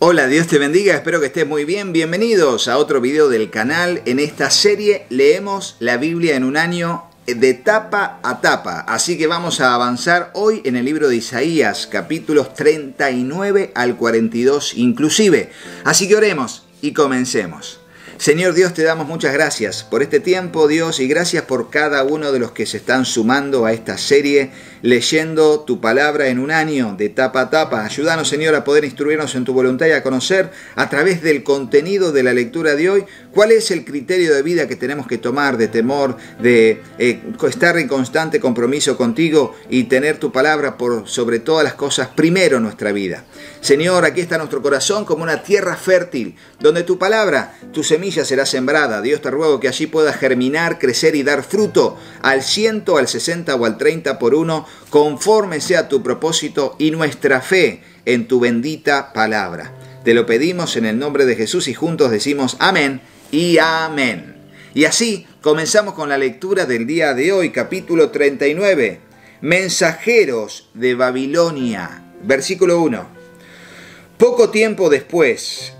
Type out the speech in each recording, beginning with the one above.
Hola, Dios te bendiga, espero que estés muy bien. Bienvenidos a otro video del canal. En esta serie leemos la Biblia en un año de tapa a tapa. Así que vamos a avanzar hoy en el libro de Isaías, capítulos 39 al 42 inclusive. Así que oremos y comencemos. Señor Dios, te damos muchas gracias por este tiempo, Dios, y gracias por cada uno de los que se están sumando a esta serie, leyendo tu palabra en un año de tapa a tapa. Ayúdanos, Señor, a poder instruirnos en tu voluntad y a conocer a través del contenido de la lectura de hoy cuál es el criterio de vida que tenemos que tomar, de temor, de estar en constante compromiso contigo y tener tu palabra por sobre todas las cosas primero en nuestra vida. Señor, aquí está nuestro corazón como una tierra fértil, donde tu palabra, tu semilla será sembrada. Dios, te ruego que allí pueda germinar, crecer y dar fruto al 100, al 60 o al 30 por uno, conforme sea tu propósito y nuestra fe en tu bendita palabra. Te lo pedimos en el nombre de Jesús y juntos decimos amén y amén. Y así comenzamos con la lectura del día de hoy, capítulo 39, Mensajeros de Babilonia, versículo 1. Poco tiempo después,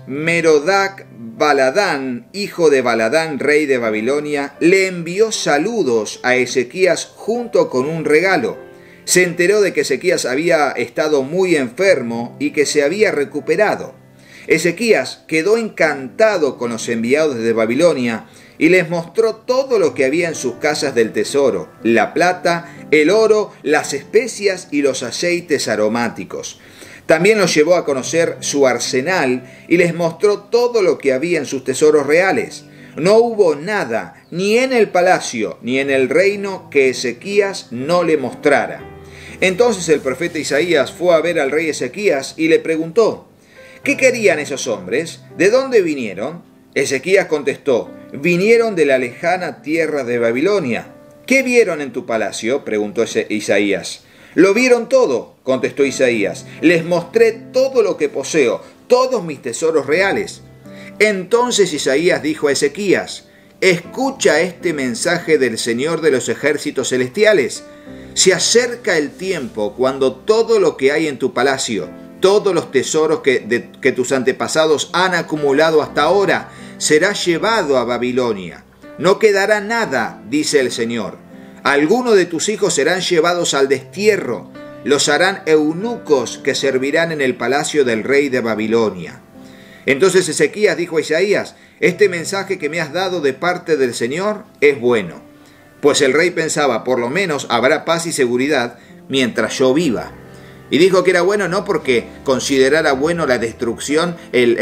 Merodach-Baladán, hijo de Baladán, rey de Babilonia, le envió saludos a Ezequías junto con un regalo. Se enteró de que Ezequías había estado muy enfermo y que se había recuperado. Ezequías quedó encantado con los enviados de Babilonia y les mostró todo lo que había en sus casas del tesoro: la plata, el oro, las especias y los aceites aromáticos. También los llevó a conocer su arsenal y les mostró todo lo que había en sus tesoros reales. No hubo nada, ni en el palacio, ni en el reino, que Ezequías no le mostrara. Entonces el profeta Isaías fue a ver al rey Ezequías y le preguntó: ¿qué querían esos hombres? ¿De dónde vinieron? Ezequías contestó: vinieron de la lejana tierra de Babilonia. ¿Qué vieron en tu palacio?, preguntó Isaías. Lo vieron todo, contestó Isaías. Les mostré todo lo que poseo, todos mis tesoros reales. Entonces Isaías dijo a Ezequías: escucha este mensaje del Señor de los ejércitos celestiales. Se acerca el tiempo cuando todo lo que hay en tu palacio, todos los tesoros que tus antepasados han acumulado hasta ahora, será llevado a Babilonia. No quedará nada, dice el Señor. Algunos de tus hijos serán llevados al destierro. Los harán eunucos que servirán en el palacio del rey de Babilonia. Entonces Ezequías dijo a Isaías: este mensaje que me has dado de parte del Señor es bueno. Pues el rey pensaba: por lo menos habrá paz y seguridad mientras yo viva. Y dijo que era bueno no porque considerara bueno la destrucción,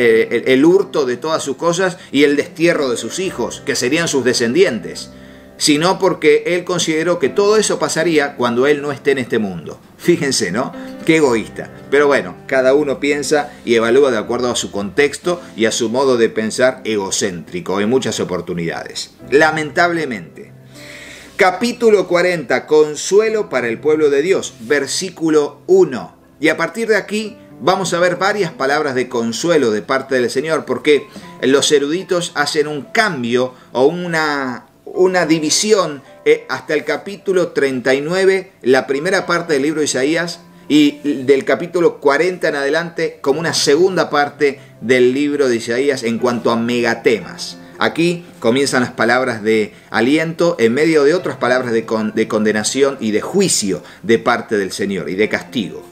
el hurto de todas sus cosas y el destierro de sus hijos, que serían sus descendientes, sino porque él consideró que todo eso pasaría cuando él no esté en este mundo. Fíjense, ¿no? Qué egoísta. Pero bueno, cada uno piensa y evalúa de acuerdo a su contexto y a su modo de pensar egocéntrico en muchas oportunidades. Lamentablemente. Capítulo 40, Consuelo para el pueblo de Dios, versículo 1. Y a partir de aquí vamos a ver varias palabras de consuelo de parte del Señor, porque los eruditos hacen un cambio o una división hasta el capítulo 39, la primera parte del libro de Isaías, y del capítulo 40 en adelante como una segunda parte del libro de Isaías en cuanto a megatemas. Aquí comienzan las palabras de aliento en medio de otras palabras de condenación y de juicio de parte del Señor y de castigo.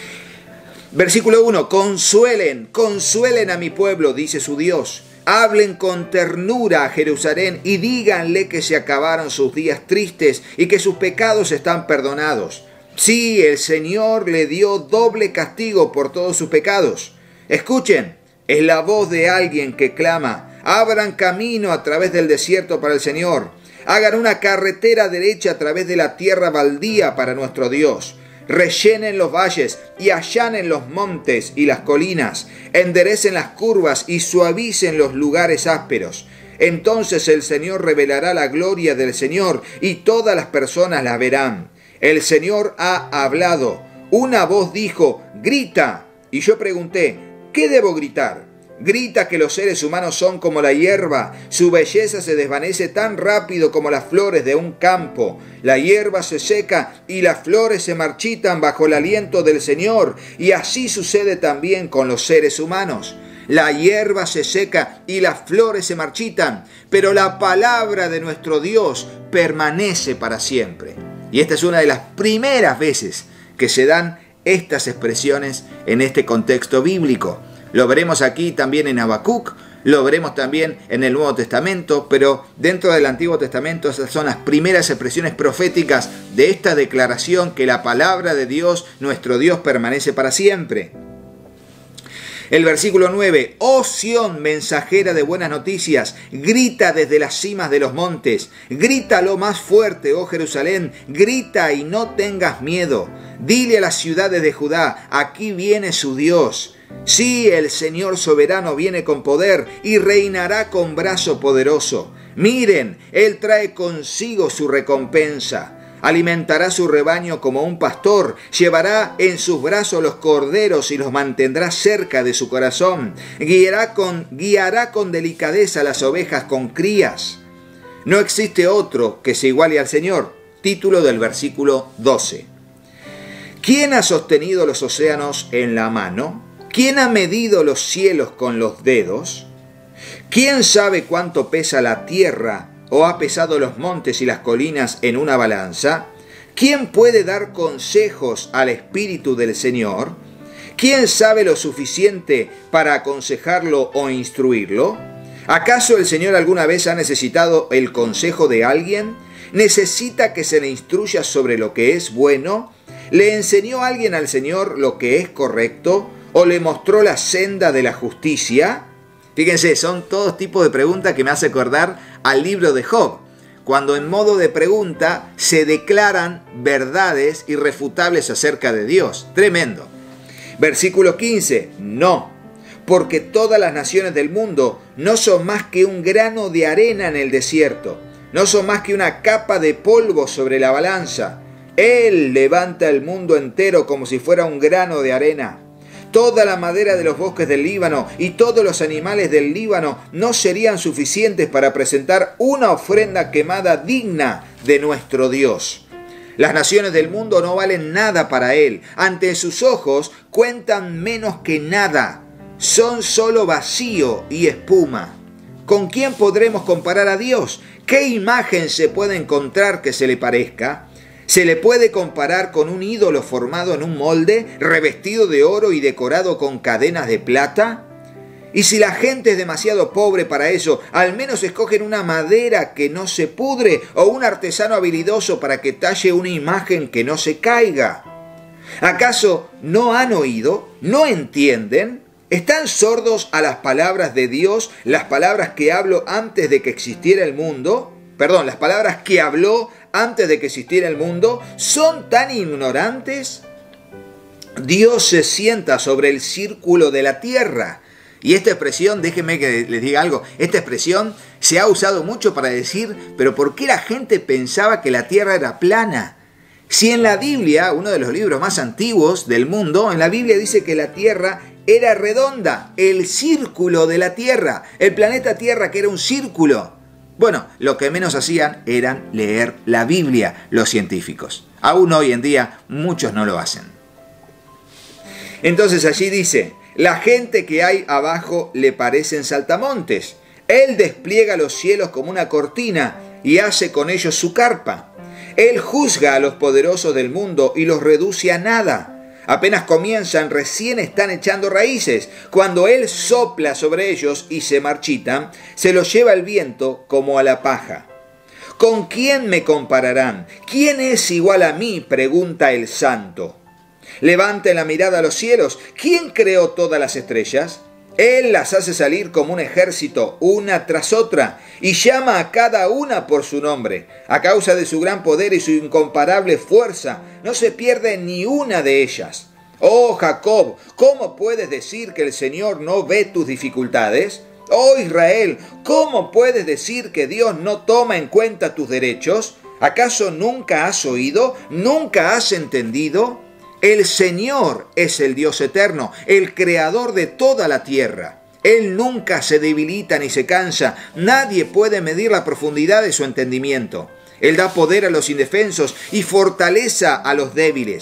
Versículo 1. Consuelen a mi pueblo, dice su Dios. Hablen con ternura a Jerusalén y díganle que se acabaron sus días tristes y que sus pecados están perdonados. Sí, el Señor le dio doble castigo por todos sus pecados. Escuchen, es la voz de alguien que clama: abran camino a través del desierto para el Señor. Hagan una carretera derecha a través de la tierra baldía para nuestro Dios. Rellenen los valles y allanen los montes y las colinas. Enderecen las curvas y suavicen los lugares ásperos. Entonces el Señor revelará la gloria del Señor y todas las personas la verán. El Señor ha hablado. Una voz dijo: grita. Y yo pregunté: ¿qué debo gritar? Grita que los seres humanos son como la hierba, su belleza se desvanece tan rápido como las flores de un campo. La hierba se seca y las flores se marchitan bajo el aliento del Señor, y así sucede también con los seres humanos. La hierba se seca y las flores se marchitan, pero la palabra de nuestro Dios permanece para siempre. Y esta es una de las primeras veces que se dan estas expresiones en este contexto bíblico. Lo veremos aquí también en Habacuc, lo veremos también en el Nuevo Testamento, pero dentro del Antiguo Testamento esas son las primeras expresiones proféticas de esta declaración que la palabra de Dios, nuestro Dios, permanece para siempre. El versículo 9, oh Sión, mensajera de buenas noticias, grita desde las cimas de los montes, grítalo más fuerte, oh Jerusalén, grita y no tengas miedo. Dile a las ciudades de Judá, aquí viene su Dios. Sí, el Señor soberano viene con poder y reinará con brazo poderoso. Miren, Él trae consigo su recompensa. Alimentará su rebaño como un pastor, llevará en sus brazos los corderos y los mantendrá cerca de su corazón. Guiará con delicadeza las ovejas con crías. No existe otro que se iguale al Señor. Título del versículo 12. ¿Quién ha sostenido los océanos en la mano? ¿Quién ha medido los cielos con los dedos? ¿Quién sabe cuánto pesa la tierra o ha pesado los montes y las colinas en una balanza? ¿Quién puede dar consejos al Espíritu del Señor? ¿Quién sabe lo suficiente para aconsejarlo o instruirlo? ¿Acaso el Señor alguna vez ha necesitado el consejo de alguien? ¿Necesita que se le instruya sobre lo que es bueno? ¿Le enseñó alguien al Señor lo que es correcto? ¿O le mostró la senda de la justicia? Fíjense, son todos tipos de preguntas que me hace acordar al libro de Job, cuando en modo de pregunta se declaran verdades irrefutables acerca de Dios. Tremendo. Versículo 15. No, porque todas las naciones del mundo no son más que un grano de arena en el desierto, no son más que una capa de polvo sobre la balanza. Él levanta el mundo entero como si fuera un grano de arena. Toda la madera de los bosques del Líbano y todos los animales del Líbano no serían suficientes para presentar una ofrenda quemada digna de nuestro Dios. Las naciones del mundo no valen nada para Él. Ante sus ojos cuentan menos que nada. Son solo vacío y espuma. ¿Con quién podremos comparar a Dios? ¿Qué imagen se puede encontrar que se le parezca? ¿Se le puede comparar con un ídolo formado en un molde, revestido de oro y decorado con cadenas de plata? Y si la gente es demasiado pobre para eso, al menos escogen una madera que no se pudre o un artesano habilidoso para que talle una imagen que no se caiga. ¿Acaso no han oído? ¿No entienden? ¿Están sordos a las palabras de Dios, las palabras que habló antes de que existiera el mundo? Perdón, las palabras que habló antes de que existiera el mundo. ¿Son tan ignorantes? Dios se sienta sobre el círculo de la tierra. Y esta expresión, déjenme que les diga algo, esta expresión se ha usado mucho para decir, pero ¿por qué la gente pensaba que la tierra era plana? Si en la Biblia, uno de los libros más antiguos del mundo, en la Biblia dice que la tierra era redonda, el círculo de la tierra, el planeta Tierra que era un círculo. Bueno, lo que menos hacían era leer la Biblia los científicos. Aún hoy en día muchos no lo hacen. Entonces allí dice, la gente que hay abajo le parecen saltamontes. Él despliega los cielos como una cortina y hace con ellos su carpa. Él juzga a los poderosos del mundo y los reduce a nada. Apenas comienzan, recién están echando raíces. Cuando Él sopla sobre ellos y se marchitan, se los lleva el viento como a la paja. ¿Con quién me compararán? ¿Quién es igual a mí?, pregunta el santo. Levanten la mirada a los cielos. ¿Quién creó todas las estrellas? Él las hace salir como un ejército, una tras otra, y llama a cada una por su nombre. A causa de su gran poder y su incomparable fuerza, no se pierde ni una de ellas. Oh Jacob, ¿cómo puedes decir que el Señor no ve tus dificultades? Oh Israel, ¿cómo puedes decir que Dios no toma en cuenta tus derechos? ¿Acaso nunca has oído? ¿Nunca has entendido? El Señor es el Dios eterno, el creador de toda la tierra. Él nunca se debilita ni se cansa. Nadie puede medir la profundidad de su entendimiento. Él da poder a los indefensos y fortaleza a los débiles.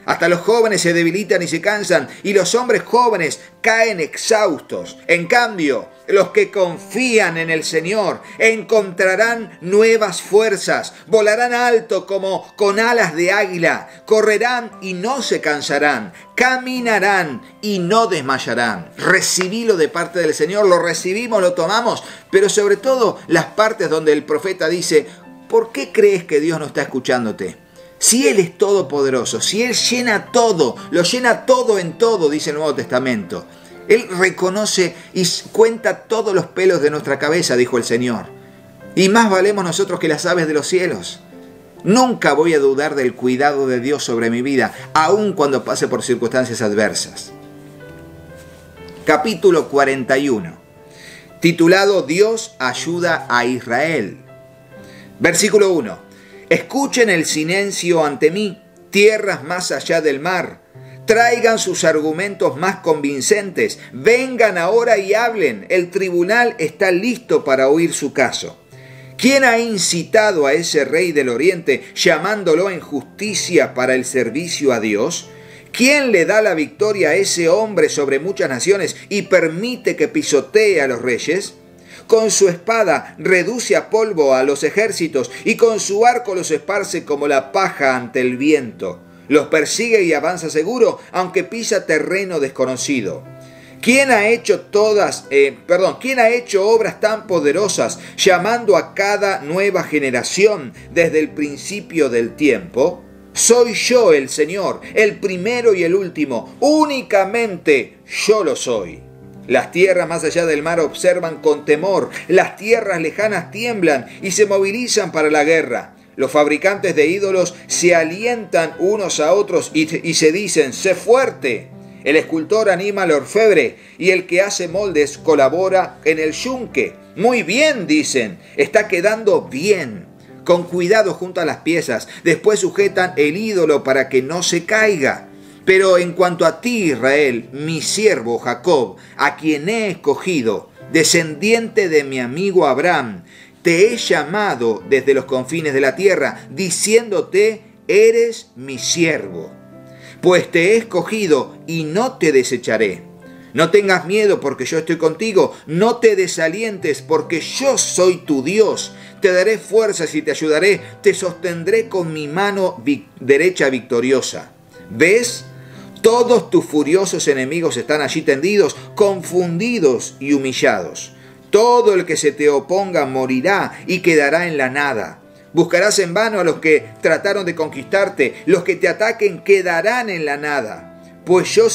Hasta los jóvenes se debilitan y se cansan, y los hombres jóvenes caen exhaustos. En cambio, los que confían en el Señor encontrarán nuevas fuerzas, volarán alto como con alas de águila, correrán y no se cansarán, caminarán y no desmayarán. Recibílo de parte del Señor, lo recibimos, lo tomamos, pero sobre todo las partes donde el profeta dice: ¿por qué crees que Dios no está escuchándote? Si Él es todopoderoso, si Él llena todo, lo llena todo en todo, dice el Nuevo Testamento. Él reconoce y cuenta todos los pelos de nuestra cabeza, dijo el Señor. Y más valemos nosotros que las aves de los cielos. Nunca voy a dudar del cuidado de Dios sobre mi vida, aun cuando pase por circunstancias adversas. Capítulo 41, titulado Dios ayuda a Israel. Versículo 1. Escuchen el silencio ante mí, tierras más allá del mar. Traigan sus argumentos más convincentes. Vengan ahora y hablen. El tribunal está listo para oír su caso. ¿Quién ha incitado a ese rey del oriente, llamándolo en justicia para el servicio a Dios? ¿Quién le da la victoria a ese hombre sobre muchas naciones y permite que pisotee a los reyes? Con su espada reduce a polvo a los ejércitos y con su arco los esparce como la paja ante el viento. Los persigue y avanza seguro, aunque pisa terreno desconocido. ¿Quién ha hecho obras tan poderosas, llamando a cada nueva generación desde el principio del tiempo? Soy yo el Señor, el primero y el último, únicamente yo lo soy. Las tierras más allá del mar observan con temor, las tierras lejanas tiemblan y se movilizan para la guerra. Los fabricantes de ídolos se alientan unos a otros y se dicen: sé fuerte. El escultor anima al orfebre y el que hace moldes colabora en el yunque. Muy bien, dicen, está quedando bien. Con cuidado juntan las piezas, después sujetan el ídolo para que no se caiga. Pero en cuanto a ti, Israel, mi siervo Jacob, a quien he escogido, descendiente de mi amigo Abraham, te he llamado desde los confines de la tierra, diciéndote: eres mi siervo. Pues te he escogido y no te desecharé. No tengas miedo porque yo estoy contigo, no te desalientes porque yo soy tu Dios. Te daré fuerzas y te ayudaré, te sostendré con mi mano derecha victoriosa. ¿Ves? Todos tus furiosos enemigos están allí tendidos, confundidos y humillados. Todo el que se te oponga morirá y quedará en la nada. Buscarás en vano a los que trataron de conquistarte, los que te ataquen quedarán en la nada. Pues yo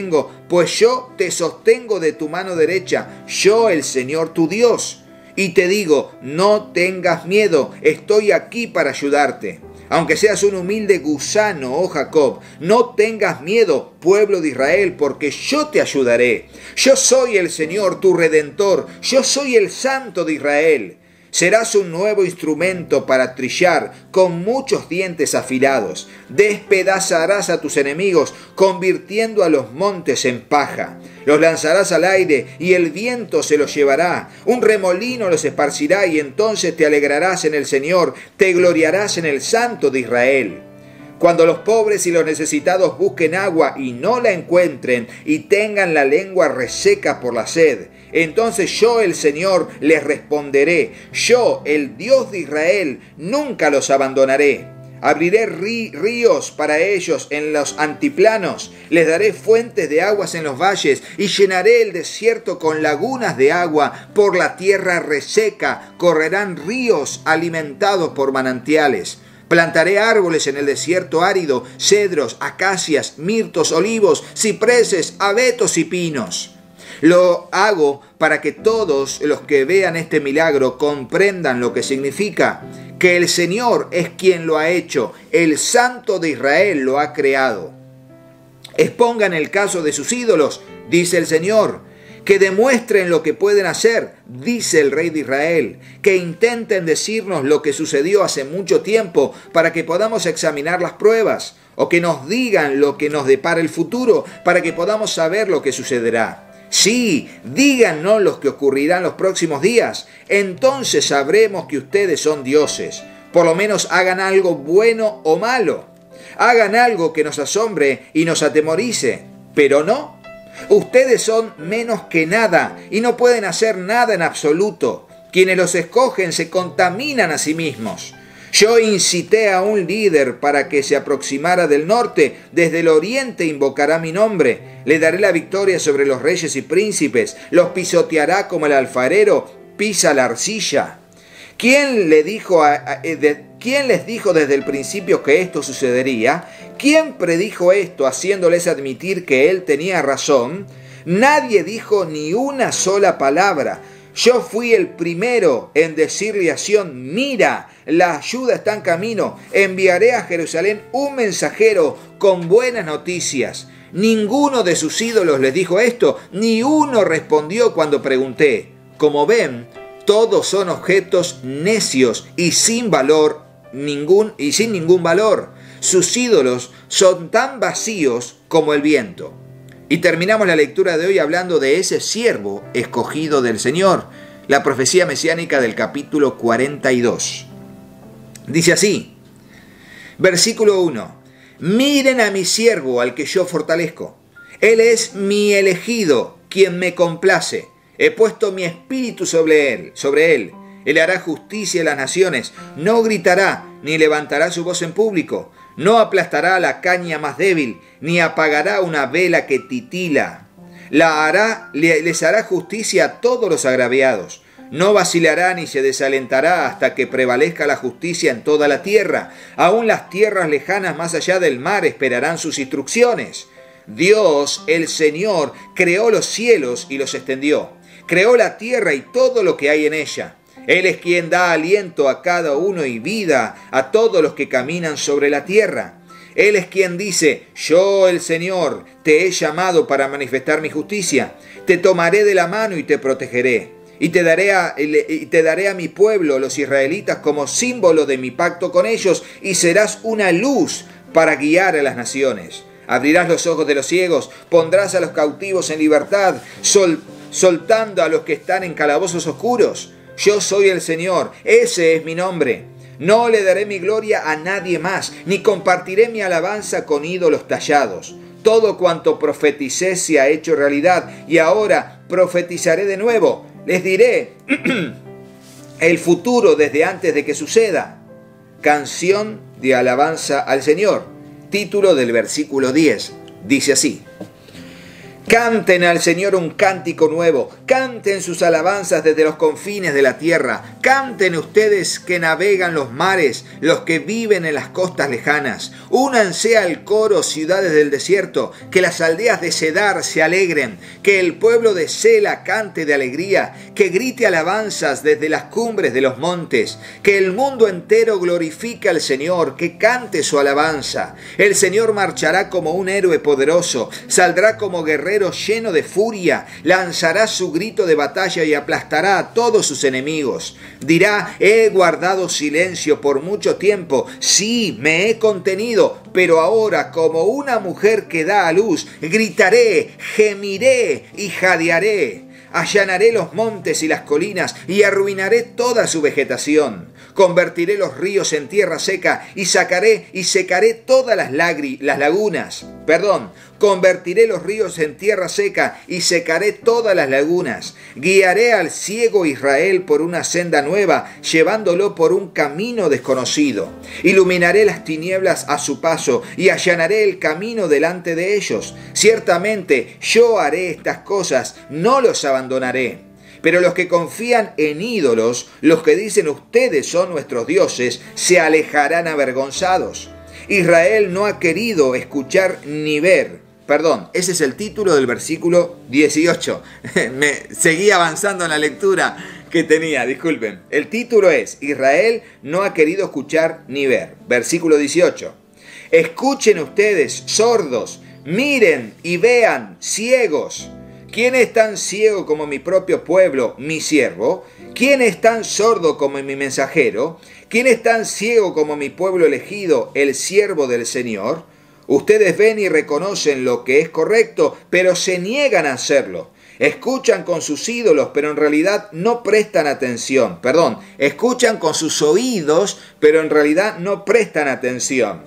te sostengo de tu mano derecha, yo el Señor tu Dios. Y te digo: no tengas miedo, estoy aquí para ayudarte. Aunque seas un humilde gusano, oh Jacob, no tengas miedo, pueblo de Israel, porque yo te ayudaré. Yo soy el Señor, tu Redentor, yo soy el Santo de Israel. Serás un nuevo instrumento para trillar, con muchos dientes afilados. Despedazarás a tus enemigos, convirtiendo a los montes en paja. Los lanzarás al aire y el viento se los llevará. Un remolino los esparcirá y entonces te alegrarás en el Señor, te gloriarás en el Santo de Israel. Cuando los pobres y los necesitados busquen agua y no la encuentren y tengan la lengua reseca por la sed, entonces yo, el Señor, les responderé. Yo, el Dios de Israel, nunca los abandonaré. Abriré ríos para ellos en los altiplanos, les daré fuentes de aguas en los valles y llenaré el desierto con lagunas de agua. Por la tierra reseca correrán ríos alimentados por manantiales. Plantaré árboles en el desierto árido, cedros, acacias, mirtos, olivos, cipreses, abetos y pinos. Lo hago para que todos los que vean este milagro comprendan lo que significa, que el Señor es quien lo ha hecho, el Santo de Israel lo ha creado. Expongan el caso de sus ídolos, dice el Señor, que demuestren lo que pueden hacer, dice el Rey de Israel, que intenten decirnos lo que sucedió hace mucho tiempo para que podamos examinar las pruebas, o que nos digan lo que nos depara el futuro para que podamos saber lo que sucederá. Sí, díganos lo que ocurrirá en los próximos días, entonces sabremos que ustedes son dioses. Por lo menos hagan algo bueno o malo. Hagan algo que nos asombre y nos atemorice. Pero no. Ustedes son menos que nada y no pueden hacer nada en absoluto. Quienes los escogen se contaminan a sí mismos. Yo incité a un líder para que se aproximara del norte, desde el oriente invocará mi nombre. Le daré la victoria sobre los reyes y príncipes, los pisoteará como el alfarero pisa la arcilla. ¿Quién les dijo desde el principio que esto sucedería? ¿Quién predijo esto haciéndoles admitir que él tenía razón? Nadie dijo ni una sola palabra. Yo fui el primero en decirle a Sión, mira, la ayuda está en camino, enviaré a Jerusalén un mensajero con buenas noticias. Ninguno de sus ídolos les dijo esto, ni uno respondió cuando pregunté. Como ven, todos son objetos necios y sin ningún valor. Sus ídolos son tan vacíos como el viento. Y terminamos la lectura de hoy hablando de ese siervo escogido del Señor, la profecía mesiánica del capítulo 42. Dice así, versículo 1, miren a mi siervo al que yo fortalezco. Él es mi elegido, quien me complace. He puesto mi espíritu sobre él. Él hará justicia a las naciones, no gritará ni levantará su voz en público. No aplastará la caña más débil, ni apagará una vela que titila. Les hará justicia a todos los agraviados. No vacilará ni se desalentará hasta que prevalezca la justicia en toda la tierra. Aún las tierras lejanas más allá del mar esperarán sus instrucciones. Dios, el Señor, creó los cielos y los extendió. Creó la tierra y todo lo que hay en ella. Él es quien da aliento a cada uno y vida a todos los que caminan sobre la tierra. Él es quien dice, yo el Señor te he llamado para manifestar mi justicia. Te tomaré de la mano y te protegeré. Y te daré a mi pueblo, los israelitas, como símbolo de mi pacto con ellos, y serás una luz para guiar a las naciones. Abrirás los ojos de los ciegos, pondrás a los cautivos en libertad, soltando a los que están en calabozos oscuros. Yo soy el Señor, ese es mi nombre. No le daré mi gloria a nadie más, ni compartiré mi alabanza con ídolos tallados. Todo cuanto profeticé se ha hecho realidad, y ahora profetizaré de nuevo. Les diré el futuro desde antes de que suceda. Canción de alabanza al Señor. Título del versículo 10. Dice así. Canten al Señor un cántico nuevo, canten sus alabanzas desde los confines de la tierra, canten ustedes que navegan los mares, los que viven en las costas lejanas. Únanse al coro, ciudades del desierto, que las aldeas de Cedar se alegren, que el pueblo de Sela cante de alegría, que grite alabanzas desde las cumbres de los montes, que el mundo entero glorifique al Señor, que cante su alabanza. El Señor marchará como un héroe poderoso, saldrá como guerrero lleno de furia, lanzará su grito de batalla y aplastará a todos sus enemigos. Dirá, he guardado silencio por mucho tiempo, sí, me he contenido, pero ahora, como una mujer que da a luz, gritaré, gemiré y jadearé. Allanaré los montes y las colinas y arruinaré toda su vegetación. Convertiré los ríos en tierra seca y secaré todas las lagunas. Convertiré los ríos en tierra seca y secaré todas las lagunas. Guiaré al ciego Israel por una senda nueva, llevándolo por un camino desconocido. Iluminaré las tinieblas a su paso y allanaré el camino delante de ellos. Ciertamente yo haré estas cosas, no los abandonaré. Pero los que confían en ídolos, los que dicen ustedes son nuestros dioses, se alejarán avergonzados. Israel no ha querido escuchar ni ver. Ese es el título del versículo 18. Seguí avanzando en la lectura que tenía, disculpen. El título es, Israel no ha querido escuchar ni ver. Versículo 18. Escuchen ustedes, sordos, miren y vean, ciegos. ¿Quién es tan ciego como mi propio pueblo, mi siervo? ¿Quién es tan sordo como mi mensajero? ¿Quién es tan ciego como mi pueblo elegido, el siervo del Señor? Ustedes ven y reconocen lo que es correcto, pero se niegan a hacerlo. Escuchan con sus ídolos, pero en realidad no prestan atención. Escuchan con sus oídos, pero en realidad no prestan atención.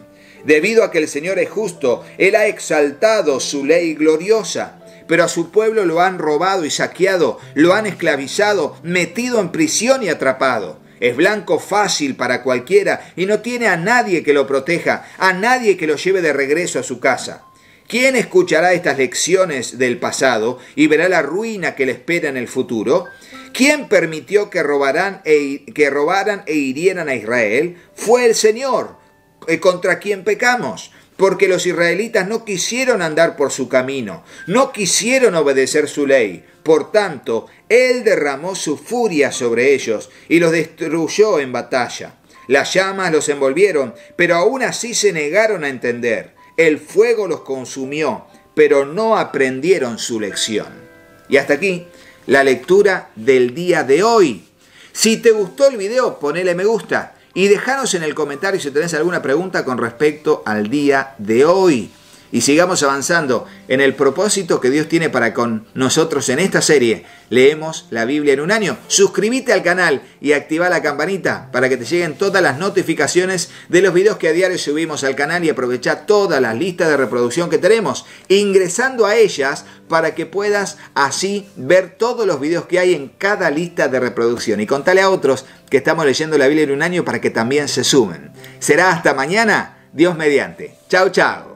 Debido a que el Señor es justo, Él ha exaltado su ley gloriosa. Pero a su pueblo lo han robado y saqueado, lo han esclavizado, metido en prisión y atrapado. Es blanco fácil para cualquiera y no tiene a nadie que lo proteja, a nadie que lo lleve de regreso a su casa. ¿Quién escuchará estas lecciones del pasado y verá la ruina que le espera en el futuro? ¿Quién permitió que robaran e hirieran a Israel? Fue el Señor, contra quien pecamos. Porque los israelitas no quisieron andar por su camino, no quisieron obedecer su ley. Por tanto, Él derramó su furia sobre ellos y los destruyó en batalla. Las llamas los envolvieron, pero aún así se negaron a entender. El fuego los consumió, pero no aprendieron su lección. Y hasta aquí la lectura del día de hoy. Si te gustó el video, ponele me gusta. Y dejanos en el comentario si tenés alguna pregunta con respecto al día de hoy. Y sigamos avanzando en el propósito que Dios tiene para con nosotros en esta serie. Leemos la Biblia en un año. Suscríbete al canal y activa la campanita para que te lleguen todas las notificaciones de los videos que a diario subimos al canal y aprovecha todas las listas de reproducción que tenemos, ingresando a ellas para que puedas así ver todos los videos que hay en cada lista de reproducción. Y contale a otros que estamos leyendo la Biblia en un año para que también se sumen. Será hasta mañana, Dios mediante. Chao, chao.